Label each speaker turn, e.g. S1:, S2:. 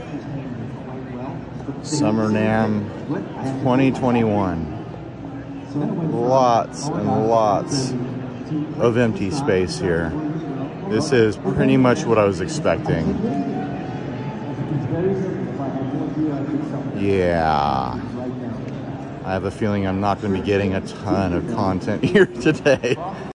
S1: Summer Namm 2021. Lots and lots of empty space here. This is pretty much what I was expecting. Yeah. I have a feeling I'm not going to be getting a ton of content here today.